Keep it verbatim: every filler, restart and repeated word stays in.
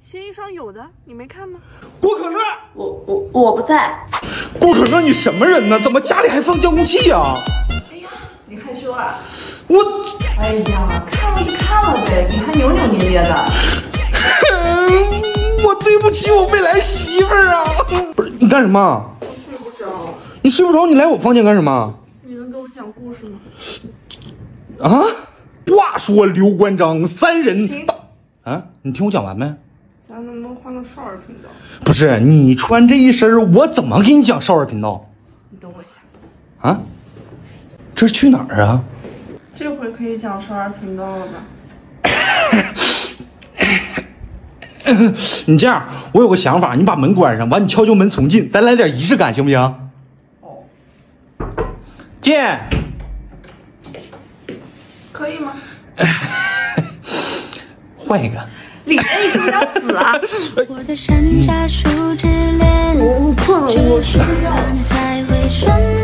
闲鱼上有的，你没看吗？ 郭可乐， 我我我不在。 郭可乐，你什么人呢？怎么家里还放遥控器呀？ 哎呀，你害羞啊？ 我， 哎呀，看了就看了呗，你还扭扭捏捏的。 我对不起我未来媳妇儿啊！不是你干什么？ 我睡不着。 你睡不着，你来我房间干什么？ 你能给我讲故事吗？ 啊！话说刘关张三人大啊，你听我讲完没？ 咱能不能换个少儿频道？ 不是你穿这一身，我怎么给你讲少儿频道？ 你等我一下。 啊？这是去哪儿啊？ 这回可以讲少儿频道了吧？ 你这样，我有个想法，你把门关上，完你敲敲门从进，咱来点仪式感，行不行？ 哦， 进。 可以吗？ 换一个。 李岩，你是不是要死啊？ 我的山楂树之恋， 我困了，我睡觉。